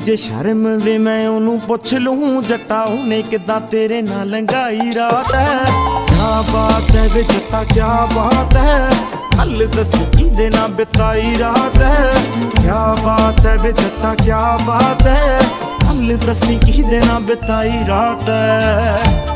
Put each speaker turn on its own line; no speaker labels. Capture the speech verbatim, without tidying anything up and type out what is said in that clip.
जे शर्म वे मैं ओनू पुछ लूं जट्टा उन्हें किदां तेरे नाल लंघाई रात है। क्या बात है वे जट्टा क्या बात है, हल दस किदे ना बिताई रात है। क्या बात है वे जट्टा क्या बात है, हल दसी किदे ना बिताई रात है।